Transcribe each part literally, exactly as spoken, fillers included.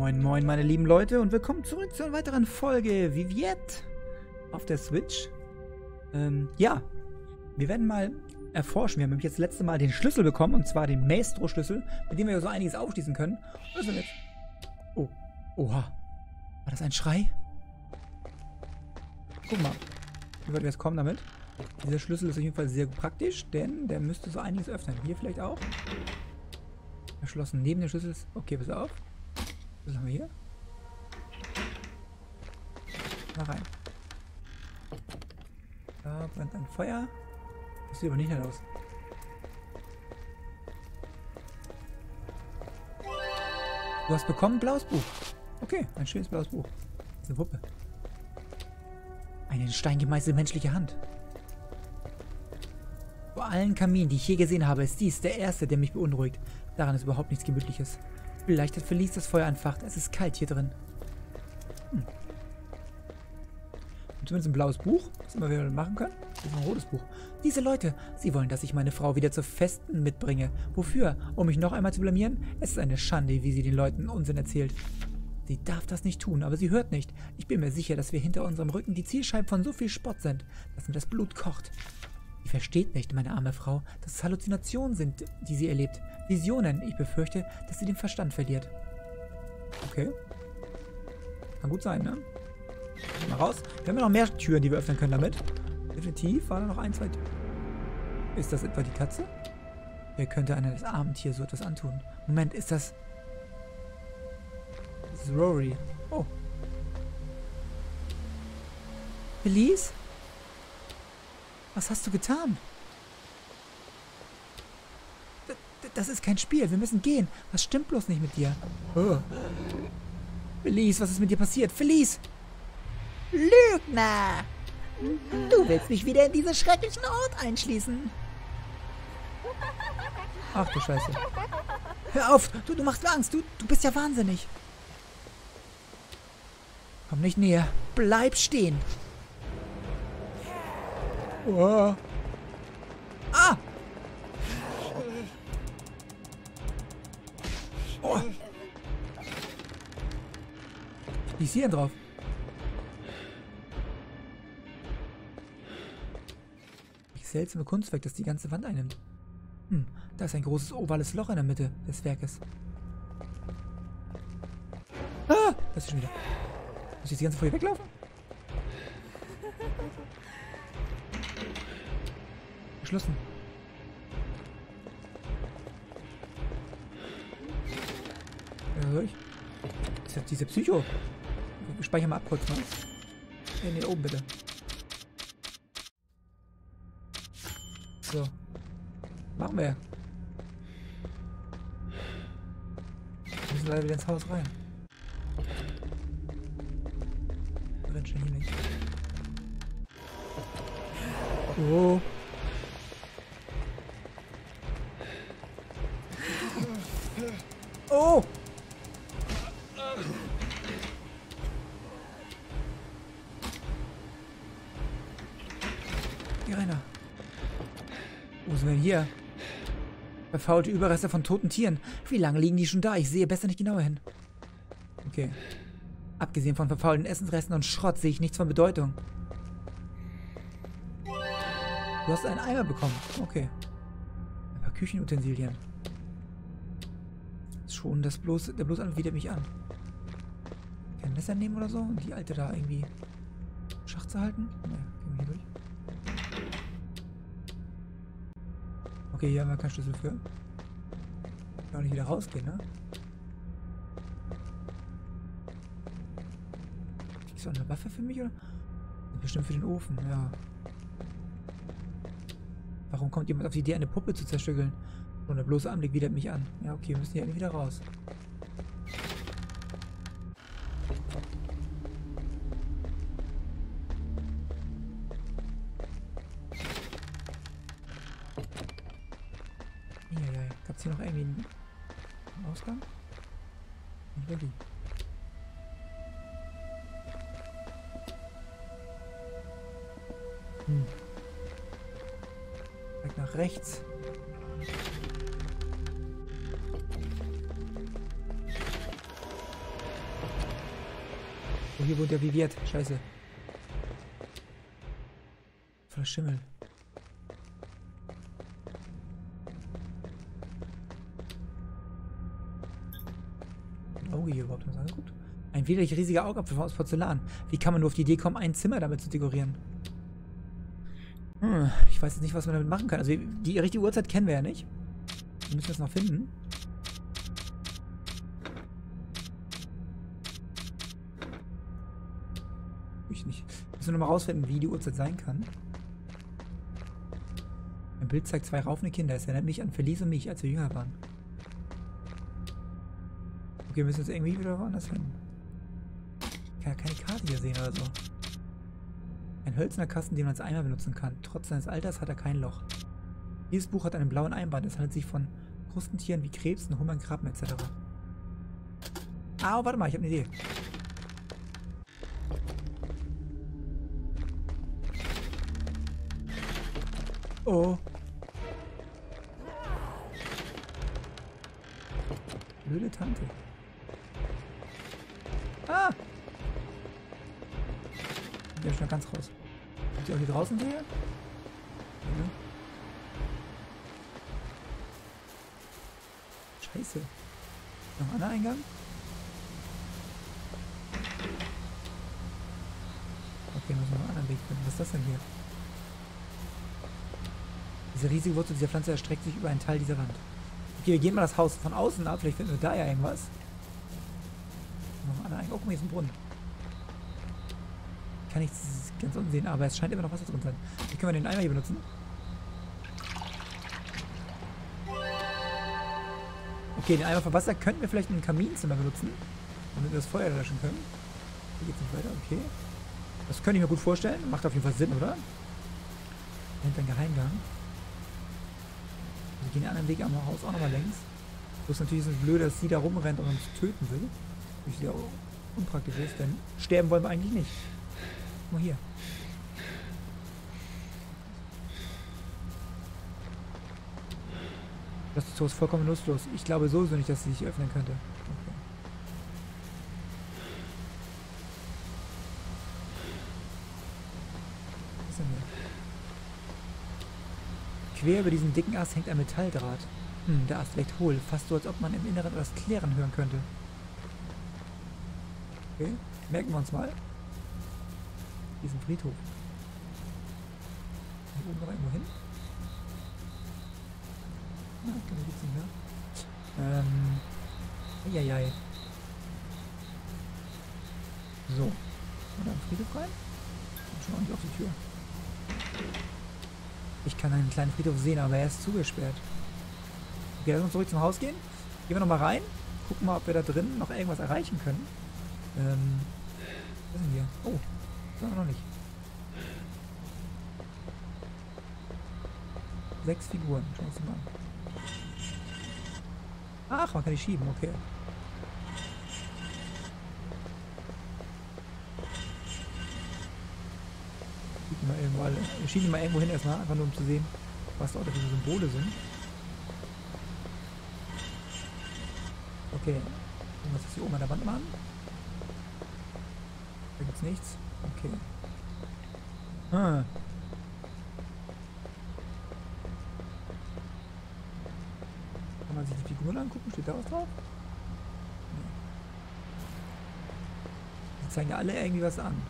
Moin moin meine lieben Leute und willkommen zurück zu einer weiteren Folge Viviette auf der Switch. Ähm, ja, wir werden mal erforschen. Wir haben nämlich jetzt das letzte Mal den Schlüssel bekommen, und zwar den Maestro-Schlüssel, mit dem wir so einiges aufschließen können. Was ist denn jetzt? Oh, oha. War das ein Schrei? Guck mal, wie weit wir jetzt kommen damit. Dieser Schlüssel ist auf jeden Fall sehr praktisch, denn der müsste so einiges öffnen. Hier vielleicht auch. Verschlossen. Neben dem Schlüssel ist... Okay, pass auf. Was haben wir hier? Mal rein. Da brennt ein Feuer. Das sieht aber nicht nett aus. Du hast bekommen ein blaues Buch. Okay, ein schönes blaues Buch. Das ist eine Puppe. Eine in Stein gemeißelte menschliche Hand. Vor allen Kaminen, die ich je gesehen habe, ist dies der erste, der mich beunruhigt. Daran ist überhaupt nichts Gemütliches. Vielleicht hat Felice das Feuer entfacht. Es ist kalt hier drin. Hm. Und zumindest ein blaues Buch, was immer wir machen können. Das ist ein rotes Buch. Diese Leute, sie wollen, dass ich meine Frau wieder zur Festen mitbringe. Wofür? Um mich noch einmal zu blamieren? Es ist eine Schande, wie sie den Leuten Unsinn erzählt. Sie darf das nicht tun, aber sie hört nicht. Ich bin mir sicher, dass wir hinter unserem Rücken die Zielscheiben von so viel Spott sind, dass mir das Blut kocht. Sie versteht nicht, meine arme Frau, dass es Halluzinationen sind, die sie erlebt. Visionen. Ich befürchte, dass sie den Verstand verliert. Okay. Kann gut sein, ne? Mal raus. Wir haben ja noch mehr Türen, die wir öffnen können damit. Definitiv waren da noch ein, zwei Türen. Ist das etwa die Katze? Wer könnte einer das Abendtier so etwas antun? Moment, ist das... Das ist Rory. Oh. Felice? Was hast du getan? D- das ist kein Spiel. Wir müssen gehen. Was stimmt bloß nicht mit dir? Oh. Felice, was ist mit dir passiert? Felice! Lügner! Du willst mich wieder in diesen schrecklichen Ort einschließen. Ach du Scheiße. Hör auf! Du, du machst mir Angst. Du, du bist ja wahnsinnig. Komm nicht näher. Bleib stehen. Oh. Ah! Oh. Wie ist hier denn drauf? Wie seltsame Kunstwerk, das die ganze Wand einnimmt. Hm, da ist ein großes ovales Loch in der Mitte des Werkes. Ah! Das ist schon wieder. Muss ich jetzt die ganze Folie weglaufen? Geschlossen. Ja, soll ich? Das ist jetzt diese Psycho. Wir speichern mal ab kurz, ne? Nee, nee, oben bitte. So. Machen wir. Wir müssen leider wieder ins Haus rein. Renn schnell hier nicht. Oh. Oh! Hier rein. Wo sind wir denn hier? Verfaulte Überreste von toten Tieren. Wie lange liegen die schon da? Ich sehe besser nicht genauer hin. Okay. Abgesehen von verfaulten Essensresten und Schrott sehe ich nichts von Bedeutung. Du hast einen Eimer bekommen. Okay. Ein paar Küchenutensilien. Schon das bloß, der bloß an widert mich an. Kein Messer nehmen oder so? Und die alte da irgendwie Schach zu halten? Ne, gehen wir hier durch. Okay, hier haben wir keinen Schlüssel für. Kann auch nicht wieder rausgehen, ne? Ist das eine Waffe für mich, oder? Bestimmt für den Ofen, ja. Warum kommt jemand auf die Idee, eine Puppe zu zerstückeln? Und der bloße Anblick widert mich an. Ja, okay, wir müssen hier wieder raus. Ja, ja, gab es hier noch irgendwie einen Ausgang? Nicht wirklich. Hm. Weg nach rechts. Oh, hier wohnt der Viviette. Scheiße. Voller Schimmel. Auge hier überhaupt was angeguckt? Ein widerlich riesiger Augapfel aus Porzellan. Wie kann man nur auf die Idee kommen, ein Zimmer damit zu dekorieren? Hm, ich weiß jetzt nicht, was man damit machen kann. Also die richtige Uhrzeit kennen wir ja nicht. Wir müssen das noch finden. Ich nicht. Müssen wir nochmal rausfinden, wie die Uhrzeit sein kann. Ein Bild zeigt zwei raufende Kinder. Es erinnert mich an Felice und mich, als wir jünger waren. Okay, wir müssen jetzt irgendwie wieder woanders hin. Ich kann ja keine Karte hier sehen oder so. Ein hölzerner Kasten, den man als Eimer benutzen kann. Trotz seines Alters hat er kein Loch. Dieses Buch hat einen blauen Einband. Es handelt sich von Krustentieren wie Krebsen, Hummern, Krabben et cetera. Ah, warte mal, ich habe eine Idee. Oh. Blöde Tante. Ah! Die habe ich noch ganz raus. Sind die auch hier draußen sehe? Ja. Scheiße. Noch ein anderer Eingang? Okay, müssen wir noch einen anderen Weg finden. Was ist das denn hier? Diese riesige Wurzel dieser Pflanze erstreckt sich über einen Teil dieser Wand. Okay, wir gehen mal das Haus von außen ab. Vielleicht finden wir da ja irgendwas. Noch einen anderen Eingang. Oh, guck mal, hier ist ein Brunnen. Kann ich ganz unten sehen, aber es scheint immer noch Wasser drin zu sein. Wie können wir den Eimer hier benutzen? Okay, den Eimer für Wasser könnten wir vielleicht in einem Kaminzimmer benutzen, damit wir das Feuer löschen können. Hier geht's nicht weiter, okay. Das könnte ich mir gut vorstellen. Macht auf jeden Fall Sinn, oder? Hinter ein Geheimgang. Wir gehen den anderen Weg am Haus auch nochmal längs. Wo es natürlich so blöd, dass sie da rumrennt und uns töten will. Was sehr unpraktisch ist, denn sterben wollen wir eigentlich nicht. Guck mal hier. Das Tor ist vollkommen lustlos. Ich glaube sowieso nicht, dass sie sich öffnen könnte. Okay. Was ist denn hier? Quer über diesen dicken Ast hängt ein Metalldraht. Hm, der Ast leckt hohl. Fast so, als ob man im Inneren etwas Klären hören könnte. Okay, merken wir uns mal. Diesen Friedhof. Hier oben noch irgendwo hin. Ja, okay, da geht's nicht mehr. Ähm. Eieiei. So. Oder im Friedhof rein? Und schon ordentlich auf die Tür. Ich kann einen kleinen Friedhof sehen, aber er ist zugesperrt. Okay, lass uns zurück zum Haus gehen. Gehen wir nochmal rein. Gucken mal, ob wir da drin noch irgendwas erreichen können. Ähm. Was ist denn hier? Oh. Das noch nicht. Sechs Figuren. Schauen wir uns mal an. Ach, man kann die schieben, okay. Schieben wir irgendwo alle. Wir schieben die mal irgendwo hin erstmal, einfach nur um zu sehen, was da für Symbole sind. Okay. Was ist hier oben an der Wand machen? Da gibt's nichts. Okay. Hm. Kann man sich die Figuren angucken? Steht da was drauf? Nee. Die zeigen ja alle irgendwie was an.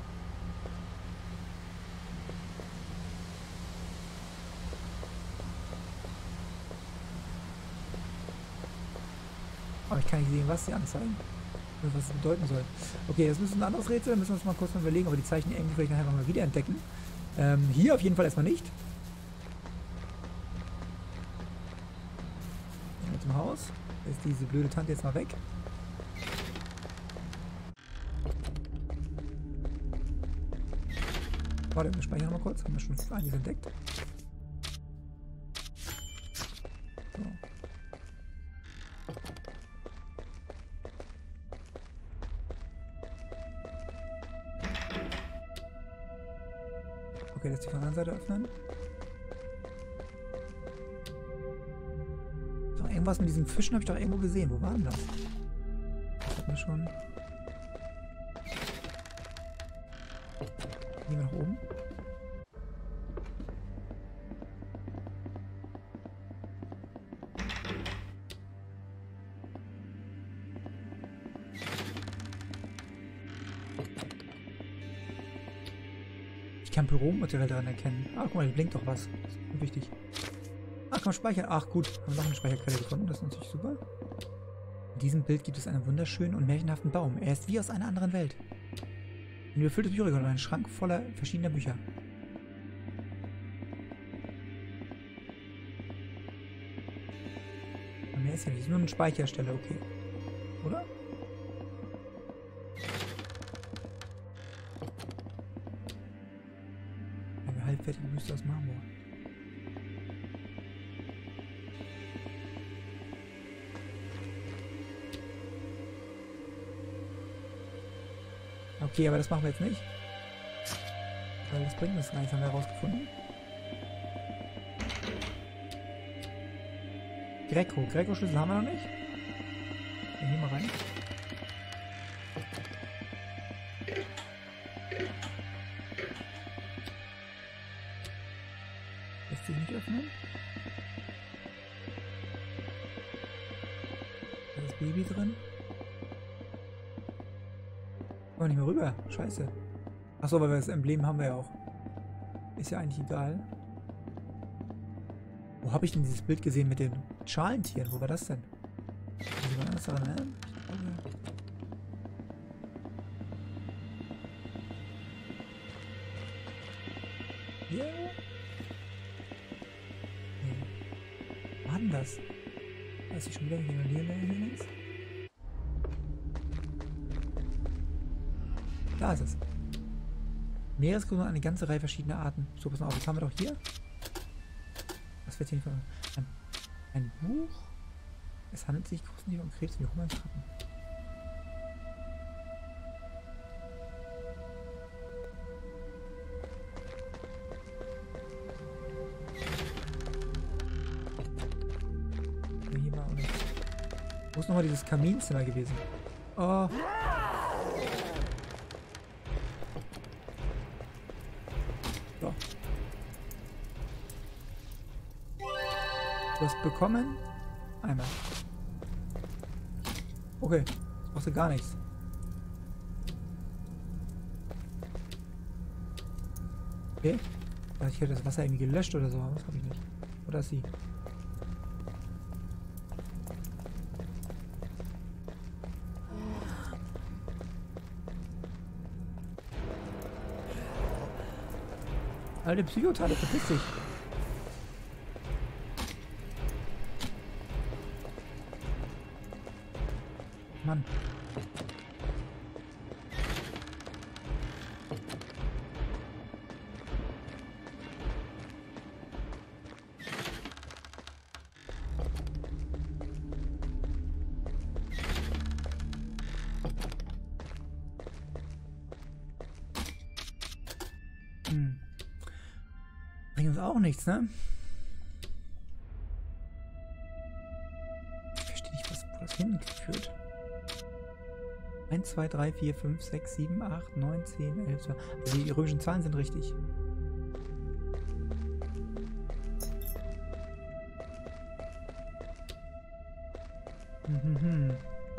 Aber ich kann nicht sehen, was sie anzeigen. Was es bedeuten soll. Okay, das ist ein anderes Rätsel, müssen wir uns mal kurz mal überlegen, aber die Zeichen irgendwie vielleicht nachher mal wieder entdecken. Ähm, hier auf jeden Fall erstmal nicht. Mit dem Haus. Da ist diese blöde Tante jetzt mal weg. Warte, wir speichern mal kurz. Haben wir schon einiges entdeckt. So. Okay, lässt sich von der anderen Seite öffnen. So, irgendwas mit diesen Fischen habe ich doch irgendwo gesehen. Wo war denn das? Das hat mir schon... Gehen wir nach oben. Ich kann Büromaterial daran erkennen. Ah, guck mal, hier blinkt doch was. Das ist wichtig. Ah, kann man speichern. Ach gut, haben wir noch eine Speicherquelle gefunden. Das ist natürlich super. In diesem Bild gibt es einen wunderschönen und märchenhaften Baum. Er ist wie aus einer anderen Welt. Ein überfülltes Bücherregal und ein Schrank voller verschiedener Bücher. Und mehr ist ja nicht. Das ist nur eine Speicherstelle, okay. Oder? Eine halbfertige Büste aus Marmor. Okay, aber das machen wir jetzt nicht. Weil das bringt uns gar nichts, haben wir herausgefunden. Greco. Greco-Schlüssel haben wir noch nicht. Gehen hier mal rein. Lässt sich nicht öffnen. Da ist das Baby drin. Oh, nicht mehr rüber. Scheiße. Achso, weil wir das Emblem haben wir ja auch. Ist ja eigentlich egal. Wo habe ich denn dieses Bild gesehen mit den Schalentieren? Wo war das denn? Kann sich jemand anders daran erinnern? Hier? Nee. Wo war denn das? Weiß ich schon wieder, hier hier links? Da ist es. Meeresgrund und eine ganze Reihe verschiedener Arten. So, pass mal auf, was haben wir doch hier? Was wird hier nicht von... Ein, ein Buch? Es handelt sich großen um Krebs wie Hummerkrabben. Hier war auch nicht. Wo ist nochmal dieses Kaminzimmer gewesen? Oh. Du hast bekommen. Einmal. Okay. Das brauchst du gar nichts. Okay. Ich hätte das Wasser irgendwie gelöscht oder so, aber das habe ich nicht. Oder sie. Alte Psychoteile, verpiss dich. Mann. Hm. Bringt uns auch nichts, ne? Ich verstehe nicht, was, wo das hingeführt. eins, zwei, drei, vier, fünf, sechs, sieben, acht, neun, zehn, elf, zwölf. Also die römischen Zahlen sind richtig. Mhm.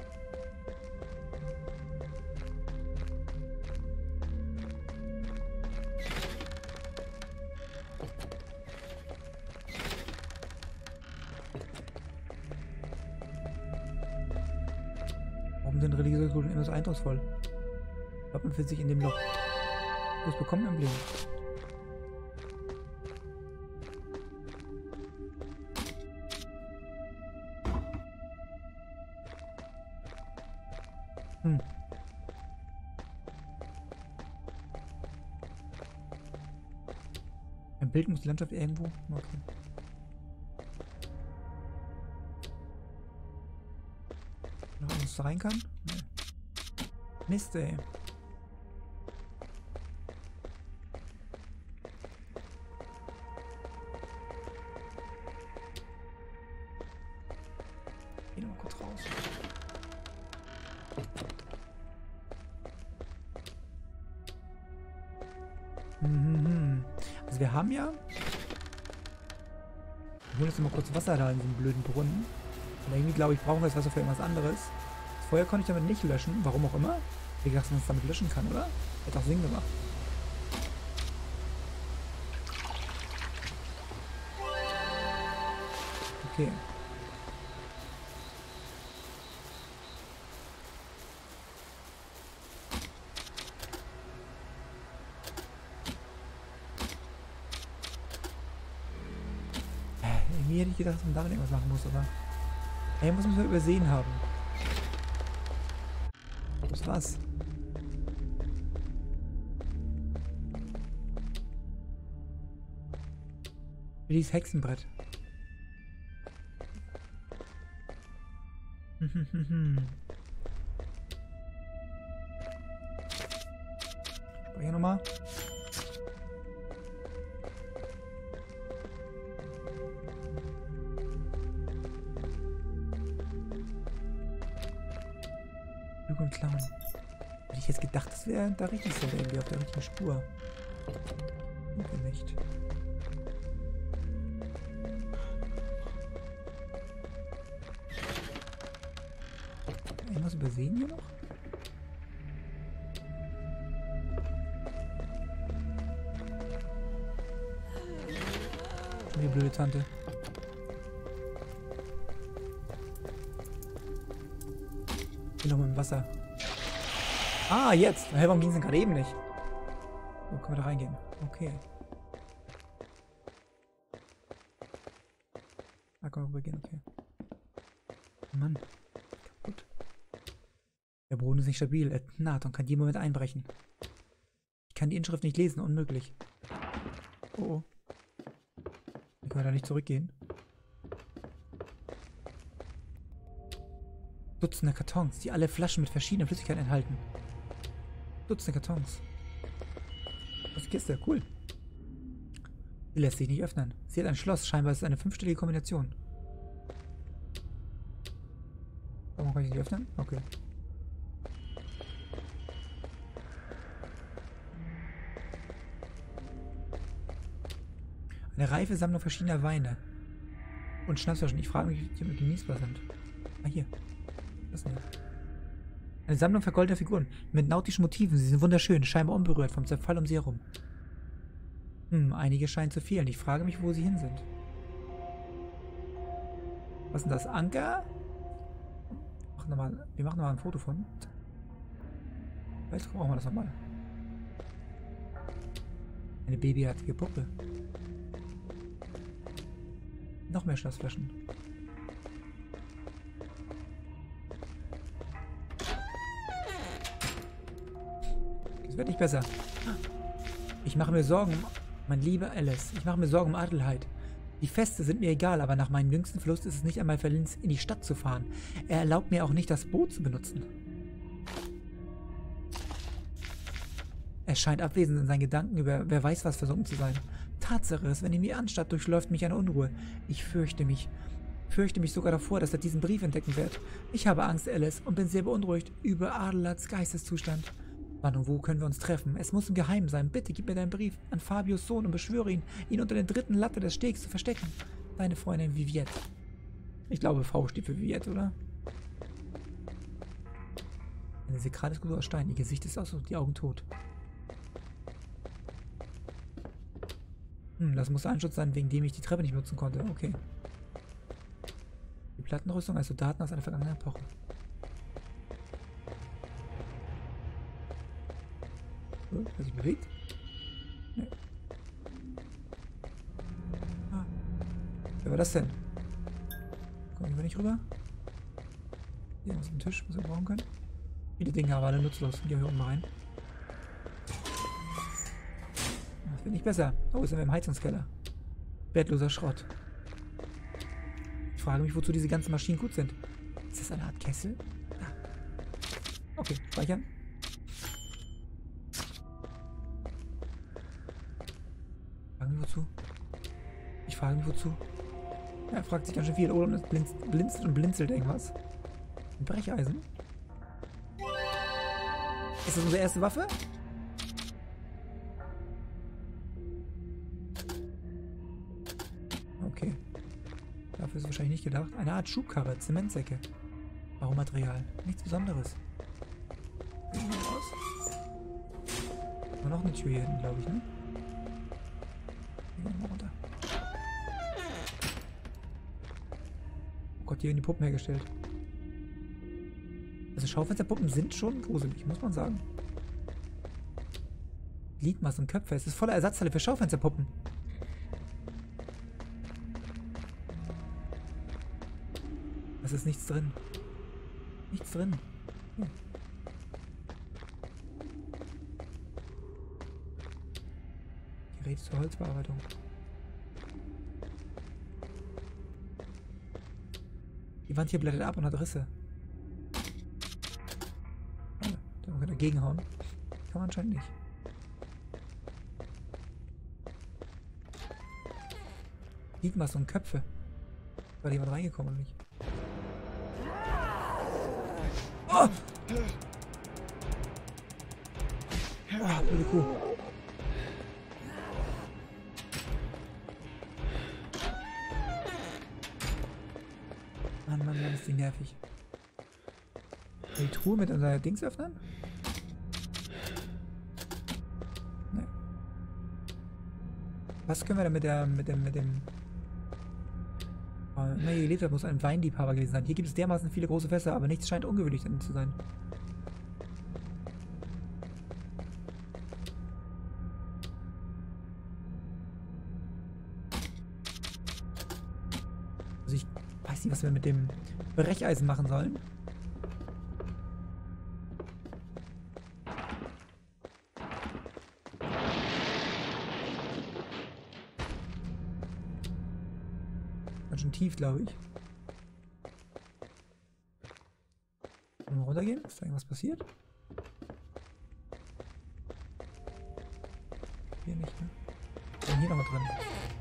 Warum sind religiöse Kulturen immer so eindrucksvoll? Warum befindet sich in dem Loch? Du hast bekommen Emblem. Hm. Ein Bild muss die Landschaft irgendwo. Okay. Noch was da rein kann? Nee. Mist, ey. Geh noch mal kurz raus. Mhm. Also wir haben ja... Wir holen jetzt mal kurz Wasser da in diesem blöden Brunnen. Und irgendwie glaube ich, brauchen wir das Wasser für irgendwas anderes. Das Feuer konnte ich damit nicht löschen. Warum auch immer. Wie gesagt, dass man es damit löschen kann, oder? Hätte auch Sinn gemacht. Okay. Irgendwie hätte ich gedacht, dass man damit irgendwas machen muss, aber irgendwas müssen wir übersehen haben. Das war's. Willis Hexenbrett. Speicher nochmal. Lüge und Klauen. Hätte ich jetzt gedacht, das wäre da richtig so, irgendwie auf der richtigen Spur. Irgendwie nicht. Irgendwas übersehen hier noch? Schon die blöde Tante. Hier noch mit dem Wasser. Ah, jetzt! Hey, warum ging es denn gerade eben nicht? Wo können wir da reingehen? Okay. Da können wir rübergehen, okay. Mann. Kaputt. Der Boden ist nicht stabil. Er naht und kann jeden Moment einbrechen. Ich kann die Inschrift nicht lesen. Unmöglich. Oh, oh. Wie können wir da nicht zurückgehen? Dutzende Kartons, die alle Flaschen mit verschiedenen Flüssigkeiten enthalten. Dutzende Kartons. Das ist die Kiste, cool. Sie lässt sich nicht öffnen. Sie hat ein Schloss, scheinbar ist es eine fünfstellige Kombination. Warum kann ich sie nicht öffnen? Okay. Eine reife Sammlung verschiedener Weine. Und Schnapsflaschen. Ich frage mich, ob die genießbar sind. Ah, hier. Was denn? Eine Sammlung vergoldeter Figuren mit nautischen Motiven. Sie sind wunderschön, scheinbar unberührt vom Zerfall um sie herum. Hm, einige scheinen zu fehlen. Ich frage mich, wo sie hin sind. Was ist denn das? Anker? Wir machen nochmal, wir machen nochmal ein Foto von. Jetzt brauchen wir das nochmal. Eine babyartige Puppe. Noch mehr Schlafsflaschen. Es wird nicht besser. Ich mache mir Sorgen um... Mein lieber Alice, ich mache mir Sorgen um Adelheid. Die Feste sind mir egal, aber nach meinem jüngsten Verlust ist es nicht einmal verlinst, in die Stadt zu fahren. Er erlaubt mir auch nicht, das Boot zu benutzen. Er scheint abwesend in seinen Gedanken über wer weiß was versunken zu sein. Tatsache ist, wenn ihn die Anstatt durchläuft mich eine Unruhe. Ich fürchte mich. Fürchte mich sogar davor, dass er diesen Brief entdecken wird. Ich habe Angst, Alice, und bin sehr beunruhigt über Adelhards Geisteszustand. Wann und wo können wir uns treffen? Es muss im Geheimen sein. Bitte gib mir deinen Brief an Fabius Sohn und beschwöre ihn, ihn unter der dritten Latte des Stegs zu verstecken. Deine Freundin Viviette. Ich glaube, V steht für Viviette, oder? Eine sakrale Skulptur aus Stein. Ihr Gesicht ist aus und die Augen tot. Hm, das muss ein Schutz sein, wegen dem ich die Treppe nicht nutzen konnte. Okay. Die Plattenrüstung als Soldaten aus einer vergangenen Epoche. So, hat sich bewegt? Nee. Ah. Wer war das denn? Kommen wir nicht rüber? Hier ist ein Tisch, was wir brauchen können. Viele Dinge, aber alle nutzlos. Gehen wir hier unten rein. Das wird nicht besser. Oh, sind wir im Heizungskeller. Wertloser Schrott. Ich frage mich, wozu diese ganzen Maschinen gut sind. Ist das eine Art Kessel? Ah. Okay, speichern. Ich frage mich, wozu? Ich frage mich, wozu? Er fragt sich ganz schön viel. Oh, und es blinzt, blinzt und blinzelt irgendwas. Ein Brecheisen? Ist das unsere erste Waffe? Okay. Dafür ist es wahrscheinlich nicht gedacht. Eine Art Schubkarre, Zementsäcke. Baumaterial. Nichts Besonderes. Sieht gut aus. Aber noch eine Tür hier hinten, glaube ich, ne? Hier gehen wir runter. Oh Gott, hier werden die Puppen hergestellt. Also Schaufensterpuppen sind schon gruselig, muss man sagen. Gliedmaßen und Köpfe. Es ist voller Ersatzteile für Schaufensterpuppen. Es ist nichts drin. Nichts drin. Hm. Gerät zur Holzbearbeitung. Die Wand hier blättert ab und hat Risse. Ja, da kann man dagegen hauen. Kann man anscheinend nicht. Gliedmaßen und Köpfe. War jemand reingekommen oder nicht? Oh! Oh, blöde Kuh. Mann, Mann, Mann, ist die nervig. Die Truhe mit unser Dings öffnen? Nee. Was können wir denn mit der, mit dem, mit dem... Wenn man hier gelebt hat, muss ein Weinliebhaber gewesen sein. Hier gibt es dermaßen viele große Fässer, aber nichts scheint ungewöhnlich zu sein. Also ich weiß nicht, was wir mit dem Brecheisen machen sollen. Schon tief, glaube ich. Wollen wir runtergehen? Ist da irgendwas passiert? Hier nicht, ne? Ist hier noch was drin?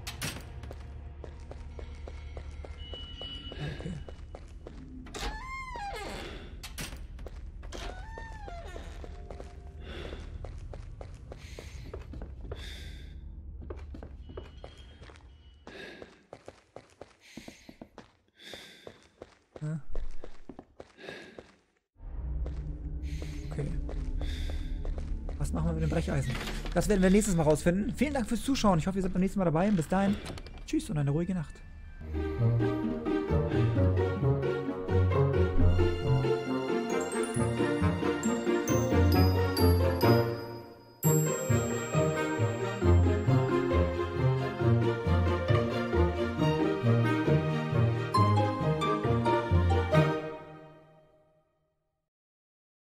Okay. Ja. Okay. Was machen wir mit dem Brecheisen? Das werden wir nächstes Mal rausfinden. Vielen Dank fürs Zuschauen. Ich hoffe, ihr seid beim nächsten Mal dabei. Und bis dahin, tschüss und eine ruhige Nacht.